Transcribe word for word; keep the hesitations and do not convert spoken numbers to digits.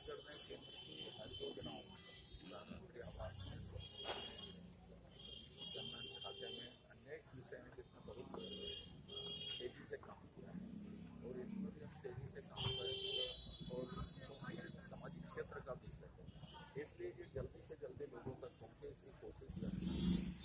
छत्तीसगढ़ में केंद्र की हर योजनाओं प्रधानमंत्री आवास में जनधन खाते में अनेक विषय में जितना बहुत तेजी से काम किया है और इसमें भी हम तेजी से काम करेंगे और चूँकि सामाजिक क्षेत्र का विषय है इसलिए ये जल्दी से जल्दी लोगों तक पहुँचे इसकी कोशिश करें।